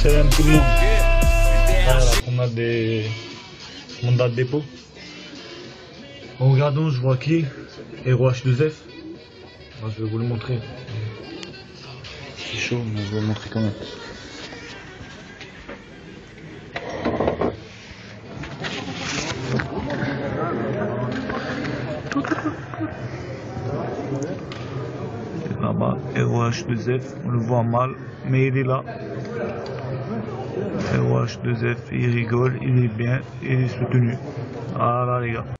Shalom tout le monde. Voilà, on a des mandats de dépôt. En regardant, je vois qui Hero H2F. Moi, je vais vous le montrer. C'est chaud, mais je vais le montrer quand même. Là-bas, Hero H2F, on le voit mal, mais il est là. Hero H2F, il rigole, il est bien, il est soutenu. Voilà les gars.